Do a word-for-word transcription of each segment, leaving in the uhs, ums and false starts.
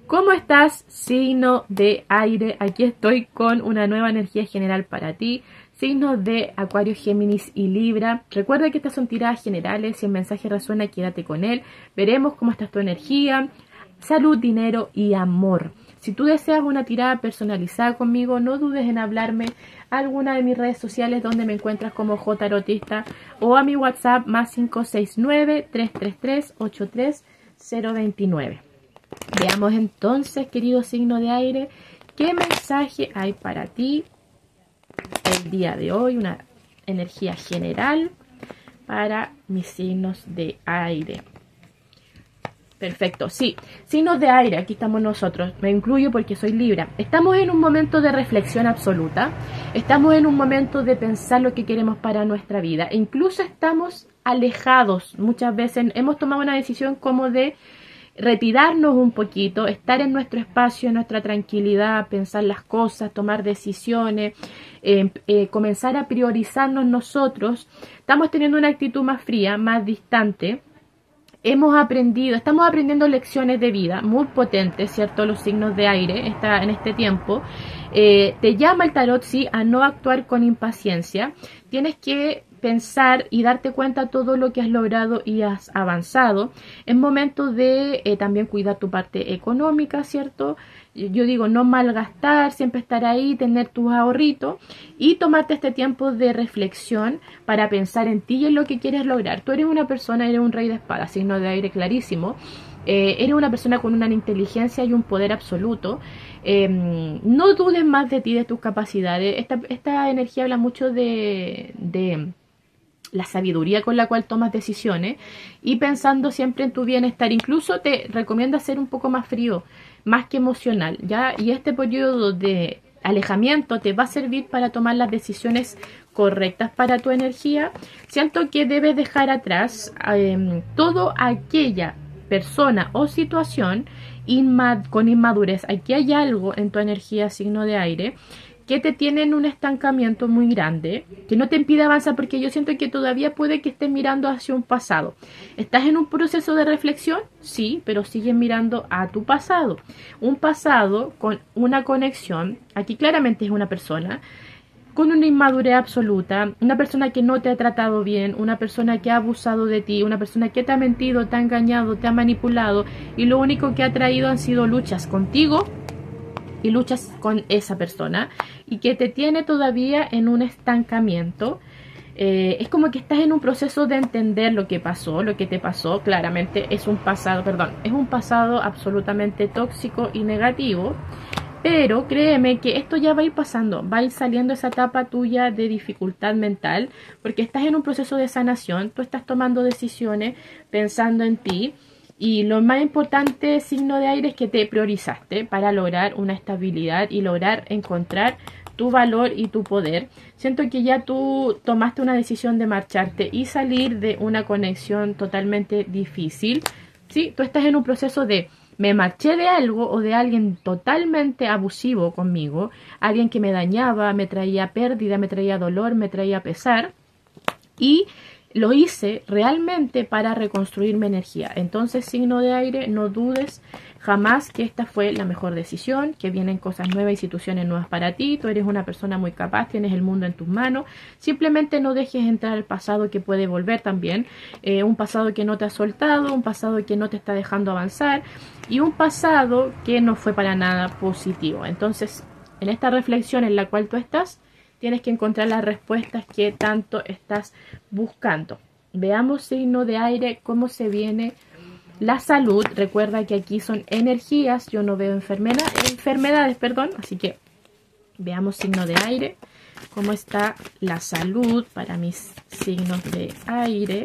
¿Cómo estás, signo de aire? Aquí estoy con una nueva energía general para ti. Signos de Acuario, Géminis y Libra. Recuerda que estas son tiradas generales. Si el mensaje resuena, quédate con él. Veremos cómo está tu energía, salud, dinero y amor. Si tú deseas una tirada personalizada conmigo, no dudes en hablarme a alguna de mis redes sociales donde me encuentras como Jtarotista o a mi WhatsApp más cinco seis nueve, tres tres tres, ocho tres cero dos nueve. Veamos entonces, querido signo de aire, qué mensaje hay para ti el día de hoy, una energía general para mis signos de aire. Perfecto, sí, signos de aire, aquí estamos nosotros, me incluyo porque soy Libra. Estamos en un momento de reflexión absoluta, estamos en un momento de pensar lo que queremos para nuestra vida, e incluso estamos alejados, muchas veces hemos tomado una decisión como de retirarnos un poquito, estar en nuestro espacio, en nuestra tranquilidad, pensar las cosas, tomar decisiones, eh, eh, comenzar a priorizarnos nosotros. Estamos teniendo una actitud más fría, más distante. Hemos aprendido, estamos aprendiendo lecciones de vida muy potentes, ¿cierto? Los signos de aire está en este tiempo. Eh, te llama el tarot, sí, a no actuar con impaciencia. Tienes que pensar y darte cuenta de todo lo que has logrado y has avanzado. Es momento de eh, también cuidar tu parte económica, ¿cierto? Yo digo, no malgastar, siempre estar ahí, tener tus ahorritos y tomarte este tiempo de reflexión para pensar en ti y en lo que quieres lograr. Tú eres una persona, eres un rey de espadas, signo de aire clarísimo. Eh, eres una persona con una inteligencia y un poder absoluto. Eh, no dudes más de ti, de tus capacidades. Esta, esta energía habla mucho de... de la sabiduría con la cual tomas decisiones y pensando siempre en tu bienestar. Incluso te recomiendo ser un poco más frío, más que emocional, ¿ya? Y este periodo de alejamiento te va a servir para tomar las decisiones correctas para tu energía. Siento que debes dejar atrás eh, toda aquella persona o situación inmad con inmadurez. Aquí hay algo en tu energía, signo de aire, que te tiene en un estancamiento muy grande, que no te impide avanzar, porque yo siento que todavía puede que estés mirando hacia un pasado. ¿Estás en un proceso de reflexión? Sí, pero sigues mirando a tu pasado. Un pasado con una conexión, aquí claramente es una persona, con una inmadurez absoluta, una persona que no te ha tratado bien, una persona que ha abusado de ti, una persona que te ha mentido, te ha engañado, te ha manipulado, y lo único que ha traído han sido luchas contigo y luchas con esa persona y que te tiene todavía en un estancamiento. Eh, es como que estás en un proceso de entender lo que pasó, lo que te pasó. Claramente es un pasado, perdón, es un pasado absolutamente tóxico y negativo, pero créeme que esto ya va a ir pasando, va a ir saliendo esa etapa tuya de dificultad mental, porque estás en un proceso de sanación, tú estás tomando decisiones pensando en ti. Y lo más importante, signo de aire, es que te priorizaste para lograr una estabilidad y lograr encontrar tu valor y tu poder. Siento que ya tú tomaste una decisión de marcharte y salir de una conexión totalmente difícil. Sí, tú estás en un proceso de me marché de algo o de alguien totalmente abusivo conmigo, alguien que me dañaba, me traía pérdida, me traía dolor, me traía pesar, y lo hice realmente para reconstruir mi energía. Entonces, signo de aire, no dudes jamás que esta fue la mejor decisión, que vienen cosas nuevas y situaciones nuevas para ti. Tú eres una persona muy capaz, tienes el mundo en tus manos. Simplemente no dejes entrar el pasado, que puede volver también. Eh, un pasado que no te ha soltado, un pasado que no te está dejando avanzar y un pasado que no fue para nada positivo. Entonces, en esta reflexión en la cual tú estás, tienes que encontrar las respuestas que tanto estás buscando. Veamos, signo de aire, cómo se viene la salud. Recuerda que aquí son energías, yo no veo enfermedad, enfermedades, perdón. Así que veamos, signo de aire, cómo está la salud para mis signos de aire.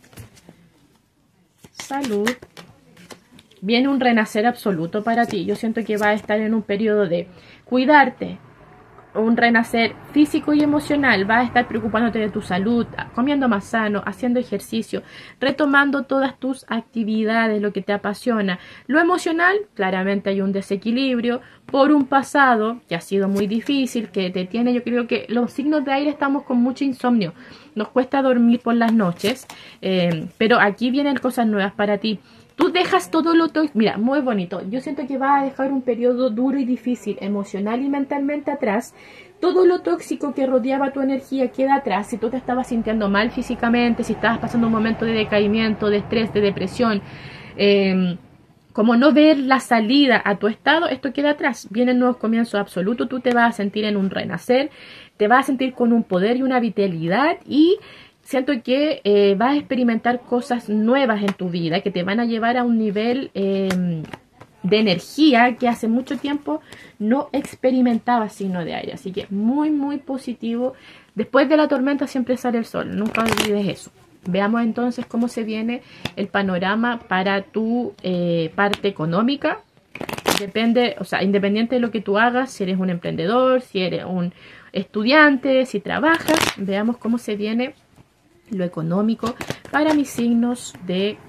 Salud. Viene un renacer absoluto para ti. Yo siento que va a estar en un periodo de cuidarte, un renacer físico y emocional. Vas a estar preocupándote de tu salud, comiendo más sano, haciendo ejercicio, retomando todas tus actividades, lo que te apasiona. Lo emocional, claramente hay un desequilibrio por un pasado que ha sido muy difícil, que te tiene, yo creo que los signos de aire estamos con mucho insomnio, nos cuesta dormir por las noches, eh, pero aquí vienen cosas nuevas para ti. Tú dejas todo lo tóxico, mira, muy bonito. Yo siento que vas a dejar un periodo duro y difícil, emocional y mentalmente atrás. Todo lo tóxico que rodeaba tu energía queda atrás. Si tú te estabas sintiendo mal físicamente, si estabas pasando un momento de decaimiento, de estrés, de depresión, eh, como no ver la salida a tu estado, esto queda atrás. Vienen nuevos comienzos absolutos, tú te vas a sentir en un renacer, te vas a sentir con un poder y una vitalidad y siento que eh, vas a experimentar cosas nuevas en tu vida que te van a llevar a un nivel eh, de energía que hace mucho tiempo no experimentaba signo de aire. Así que muy, muy positivo. Después de la tormenta siempre sale el sol. Nunca olvides eso. Veamos entonces cómo se viene el panorama para tu eh, parte económica. Depende, o sea, independiente de lo que tú hagas, si eres un emprendedor, si eres un estudiante, si trabajas, veamos cómo se viene lo económico para mis signos de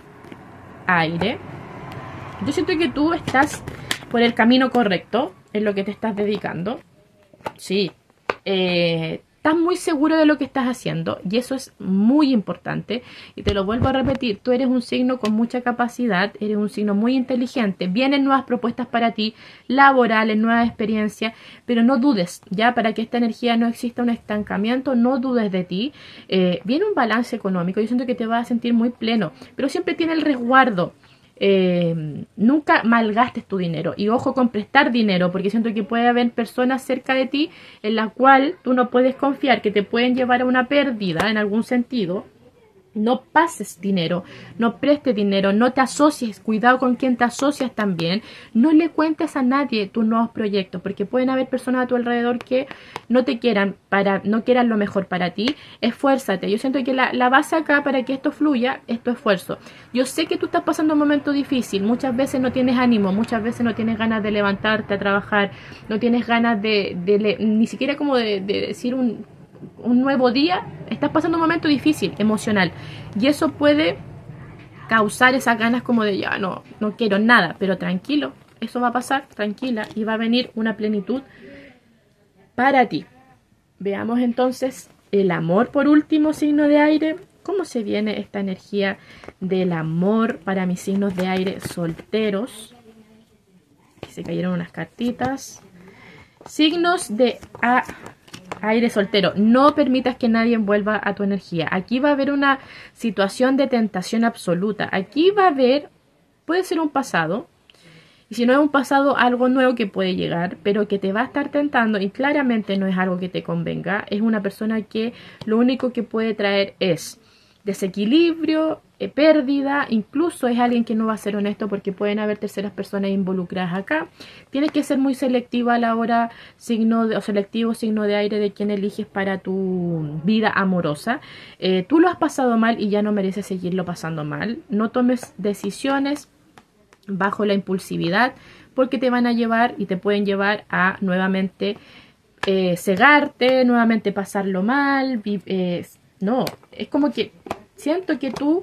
aire. Yo siento que tú estás por el camino correcto en lo que te estás dedicando. Sí, eh, estás muy seguro de lo que estás haciendo y eso es muy importante. Y te lo vuelvo a repetir, tú eres un signo con mucha capacidad, eres un signo muy inteligente. Vienen nuevas propuestas para ti, laborales, nuevas experiencias, pero no dudes, ya para que esta energía no exista un estancamiento, no dudes de ti. Eh, viene un balance económico, yo siento que te vas a sentir muy pleno, pero siempre tiene el resguardo. Eh, nunca malgastes tu dinero y ojo con prestar dinero porque siento que puede haber personas cerca de ti en la cual tú no puedes confiar, que te pueden llevar a una pérdida en algún sentido. No pases dinero, no prestes dinero, no te asocies, cuidado con quién te asocias también, no le cuentes a nadie tus nuevos proyectos, porque pueden haber personas a tu alrededor que no te quieran, para, no quieran lo mejor para ti. Esfuérzate, yo siento que la, la base acá para que esto fluya es tu esfuerzo. Yo sé que tú estás pasando un momento difícil, muchas veces no tienes ánimo, muchas veces no tienes ganas de levantarte a trabajar, no tienes ganas de, de ni siquiera como de, de decir un... un nuevo día, estás pasando un momento difícil, emocional, y eso puede causar esas ganas como de ya no, no quiero nada, pero tranquilo, eso va a pasar, tranquila, y va a venir una plenitud para ti. Veamos entonces el amor por último, signo de aire. ¿Cómo se viene esta energía del amor para mis signos de aire solteros? Aquí se cayeron unas cartitas. Signos de a aire soltero, no permitas que nadie envuelva a tu energía. Aquí va a haber una situación de tentación absoluta. Aquí va a haber, puede ser un pasado, y si no es un pasado, algo nuevo que puede llegar, pero que te va a estar tentando y claramente no es algo que te convenga. Es una persona que lo único que puede traer es desequilibrio, eh, pérdida, incluso es alguien que no va a ser honesto porque pueden haber terceras personas involucradas acá. Tienes que ser muy selectiva a la hora, signo de, o selectivo signo de aire de quién eliges para tu vida amorosa. Eh, tú lo has pasado mal y ya no mereces seguirlo pasando mal. No tomes decisiones bajo la impulsividad porque te van a llevar y te pueden llevar a nuevamente eh, cegarte, nuevamente pasarlo mal. Eh, no, es como que siento que tú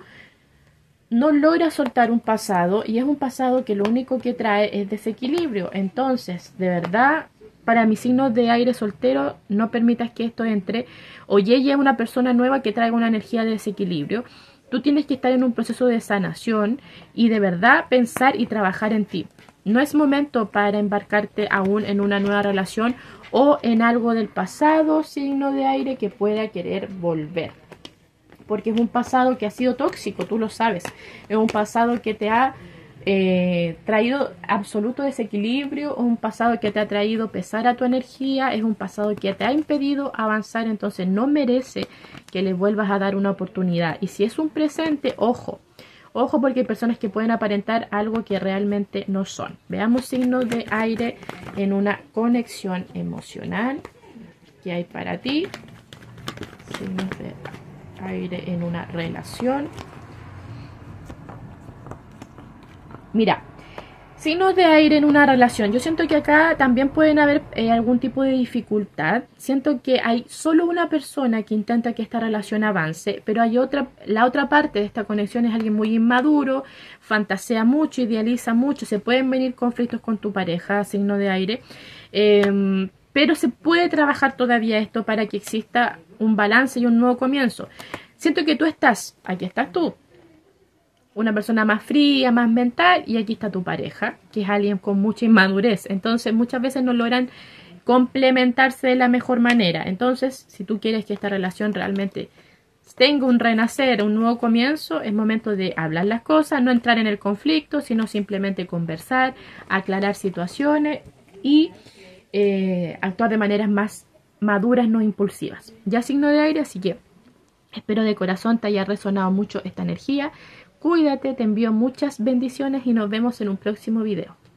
no logras soltar un pasado y es un pasado que lo único que trae es desequilibrio. Entonces, de verdad, para mis signos de aire soltero, no permitas que esto entre o llegue a una persona nueva que traiga una energía de desequilibrio. Tú tienes que estar en un proceso de sanación y de verdad pensar y trabajar en ti. No es momento para embarcarte aún en una nueva relación o en algo del pasado, signo de aire, que pueda querer volver. Porque es un pasado que ha sido tóxico, tú lo sabes. Es un pasado que te ha eh, traído absoluto desequilibrio, un pasado que te ha traído pesar a tu energía, es un pasado que te ha impedido avanzar, entonces no merece que le vuelvas a dar una oportunidad. Y si es un presente, ojo. Ojo porque hay personas que pueden aparentar algo que realmente no son. Veamos signos de aire en una conexión emocional. ¿Qué hay para ti? Signos de aire en una relación. Mira, signos de aire en una relación. Yo siento que acá también pueden haber eh, algún tipo de dificultad. Siento que hay solo una persona que intenta que esta relación avance, pero hay otra, la otra parte de esta conexión es alguien muy inmaduro, fantasea mucho, idealiza mucho. Se pueden venir conflictos con tu pareja, signo de aire, eh, pero se puede trabajar todavía esto para que exista un balance y un nuevo comienzo. Siento que tú estás, aquí estás tú, una persona más fría, más mental, y aquí está tu pareja, que es alguien con mucha inmadurez. Entonces muchas veces no logran complementarse de la mejor manera. Entonces, si tú quieres que esta relación realmente tenga un renacer, un nuevo comienzo, es momento de hablar las cosas, no entrar en el conflicto, sino simplemente conversar, aclarar situaciones y eh, actuar de maneras más maduras, no impulsivas. Ya signo de aire, así que espero de corazón te haya resonado mucho esta energía. Cuídate, te envío muchas bendiciones y nos vemos en un próximo video.